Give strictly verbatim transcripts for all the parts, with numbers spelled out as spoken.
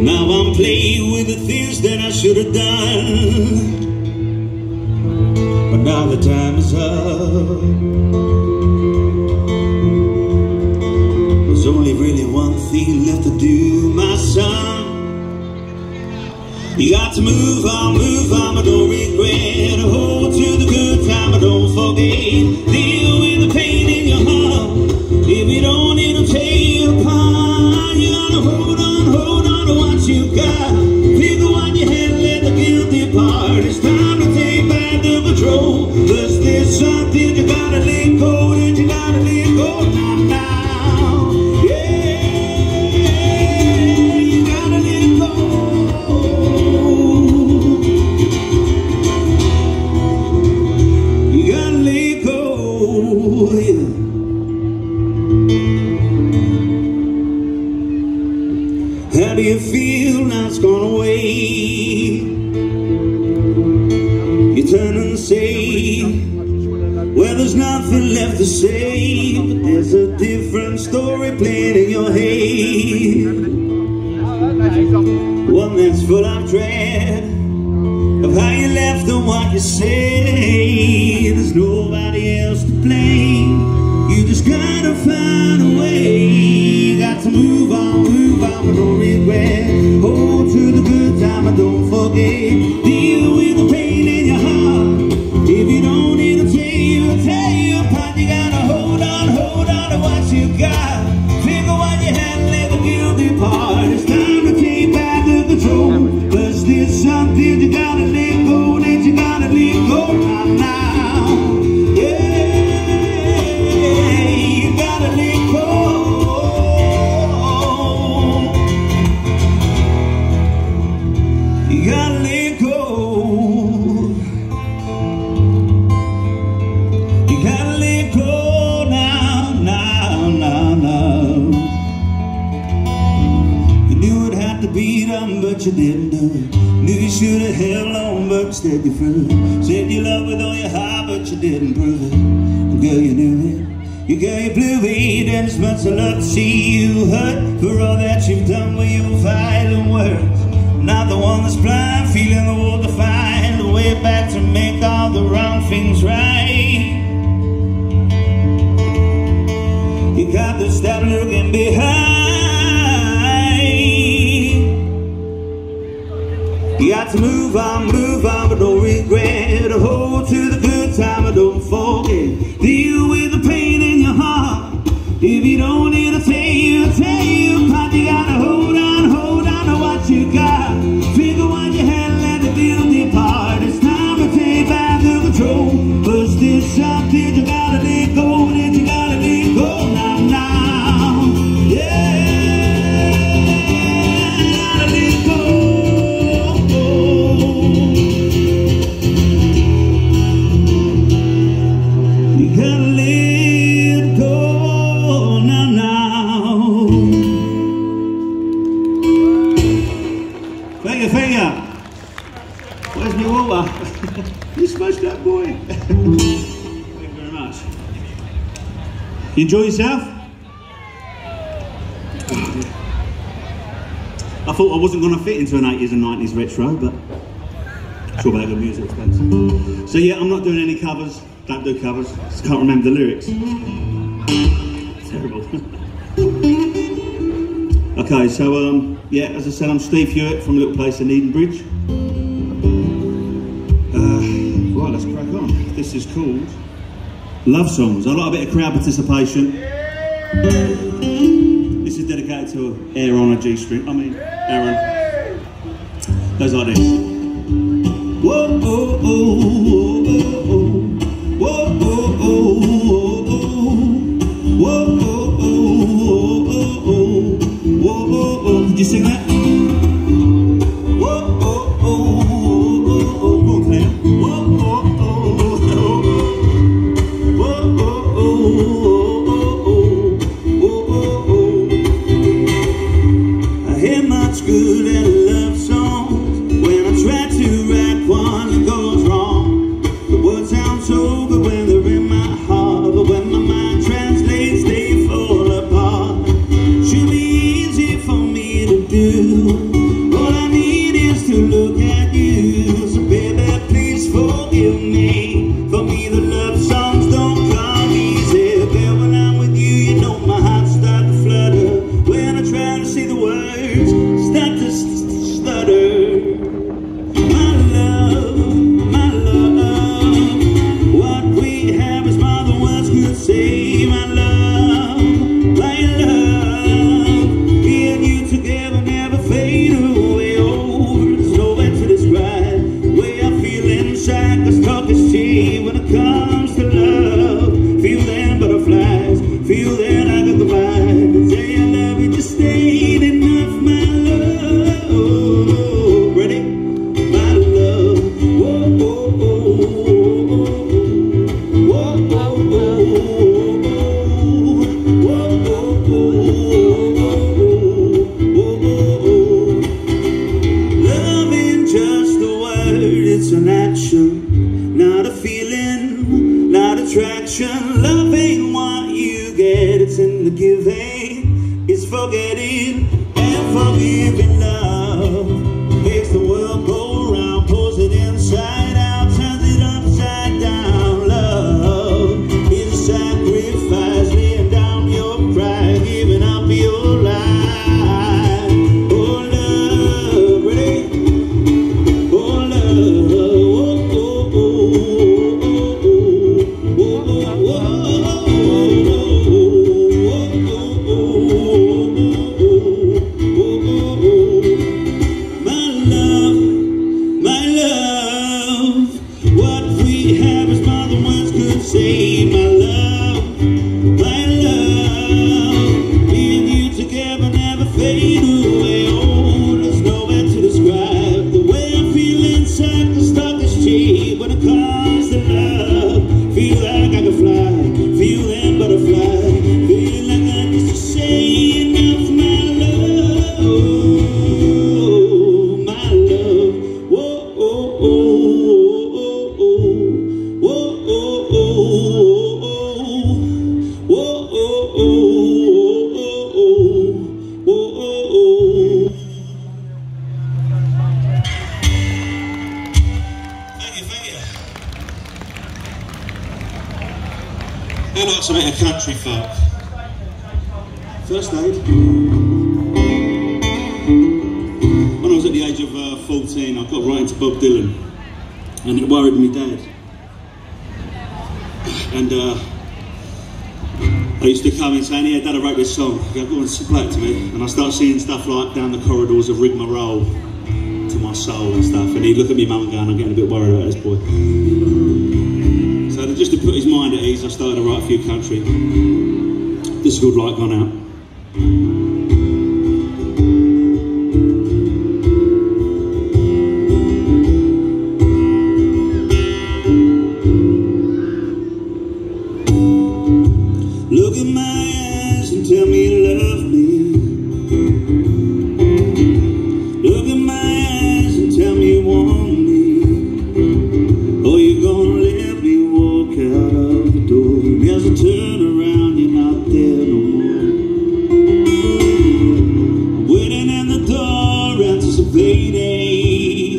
Now I'm playing with the things that I should have done, but now the time is up. There's only really one thing left to do, my son. You got to move on, move on, but don't regret. Hold to the good time, but don't forget. Deal with the pain in your heart. If you don't, it'll tear you apart. You gotta hold on, hold on to what you got. Pick the one you had, let the guilty part. It's time to take back the control. Cause there's something you gotta let go, and you gotta let go now, now. Yeah, you gotta let go. You gotta let go, yeah. How do you feel now it's gone away? You turn and say, well, there's nothing left to say, but there's a different story playing in your head. One that's full of dread of how you left and what you say. There's nobody else to blame. You just gotta find a way. You got to move on, move on, but don't regret. Hold to the good time, but don't forget. Deal with the pain in your heart. If you don't, it'll tear you, tear you apart. You gotta hold on, hold on to what you got. Figure what you had, let the guilty part. It's time to take back the control. Cause there's something you gotta let go, that you gotta let go now, now. Yeah, you gotta let go. You gotta let go. You gotta let go now, now, now, now. You knew it had to be done, but you didn't do it. Knew you should have held on, but instead you threw it. Said you loved with all your heart, but you didn't prove it. And girl, you knew it. You girl, you blew it, and it's much I love to see you hurt. For all that you've done with your violent words. Not the one that's blind, feeling the will to find a way back to make all the wrong things right. You got to stop looking behind. You got to move on, move on, but don't regret. Hold to the good time, but don't forget. Deal with the pain in your heart. If you don't, it'll tear you, tear you apart. You gotta hold on, hold on to what you got. Figure what you had, let the guilty part. It's time to take back the control. Cause there's something you gotta let go, that you gotta let go now, now. Yeah, you gotta let go. You gotta let go now, now. Thank you, thank you. Where's my water? You smashed that boy. Thank you very much. You enjoy yourself? I thought I wasn't going to fit into an eighties and nineties retro, but I'm sure about good music expensive. So yeah, I'm not doing any covers. Don't do covers. Just can't remember the lyrics. Terrible. Okay, so um, yeah, as I said, I'm Steve Hewitt from a little place in Edenbridge. Uh, right, let's crack on. This is called Love Songs. I like a bit of crowd participation. This is dedicated to Aaron on a G string. I mean, Aaron. Goes like this. Whoa, oh, oh, oh, oh. Whoa, oh, oh, oh, oh. Whoa, oh, oh, oh, oh, oh. Whoa, oh, oh. Did you sing that? Whoa, oh, oh, oh, oh, oh. Go on, Claire. Whoa, oh, oh, oh, oh. Whoa, oh, oh, oh, oh, oh, oh. I hear much good and love songs. When I try to write one, it goes wrong. The words sound so good when they're in my heart, but when my mind translates, they fall apart. Should be easy for me to do. kind and forgiving love makes the world go round, pulls it inside out, turns it upside down. Love is a sacrifice, laying down your pride, giving up your life. Oh love, ready? Oh love, oh oh oh oh oh oh oh. My love, my love, what we have is more than words could say. My love, my love, me and you together never fade away. Oh, there's nowhere to describe the way I feel inside the starkest shade when it comes to love. Feel like I can fly, feel that butterfly, feel like I just to say enough. My love, my love, whoa, oh, oh, oh, oh, whoa, oh, oh, whoa, oh, oh, oh, oh, oh. Thank you, thank you. Who likes a bit of country folk? First aid. When I was at the age of uh, fourteen, I got right into Bob Dylan, and it worried me dad. And uh, I used to come in saying, "Yeah, Dad, I wrote this song." He'd go, "Go and play it to me." And I start seeing stuff like Down the Corridors of Rigmarole to my soul and stuff. And he'd look at me mum and go, "I'm getting a bit worried about this boy." So just to put his mind at ease, I started to write a few country. This is called Light Gone Out. Look in my eyes and tell me you love me. Look in my eyes and tell me you want me. Or you're gonna let me walk out of the door. As I turn around, you're not there no more. I'm waiting in the door, anticipating.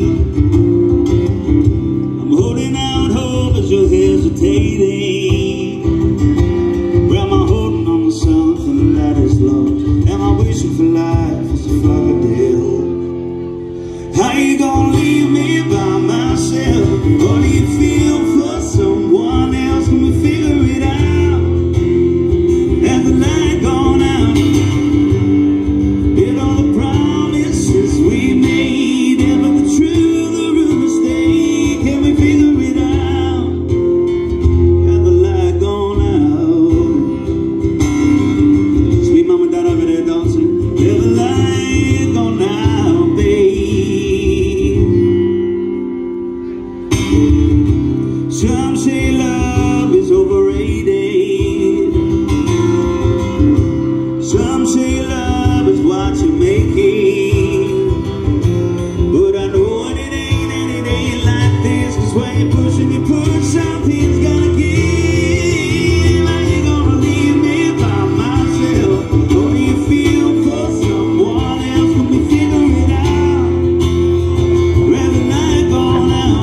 I'm holding out hope as you're hesitating. Well, am I holding on to something that is lost? Am I wishing for life as a flock of dead hope? How you gonna leave me by myself? Or do you feel for someone else? Can we figure it out? Has the light gone out? Did all the promises we made ever the truth or a mistake? Can we figure it out? Has the light gone out? Sweet mom and dad over there dancing. Has the light gone out, babe? Some say love is overrated. Some say love is what you make it. But I know it ain't, and it ain't like this. Cause when you push and you push, something's gonna give. How you gonna leave me by myself? Or do you feel for someone else? Can we figure it out? Where the light gone out?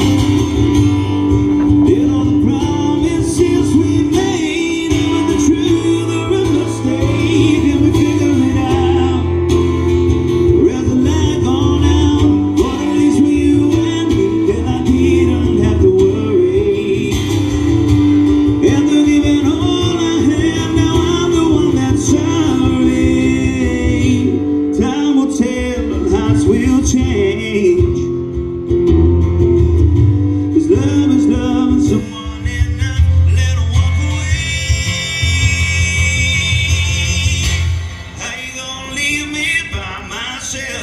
Did all the promises we made ever the truth or a mistake? Can we figure it out? Where's the light gone out? But at least with you and me, then I didn't have to worry. After giving all I have, now I'm the one that's sorry. Time will tell, but hearts will change. Cause love is love and someone enough let her walk away. How you gonna leave me by myself?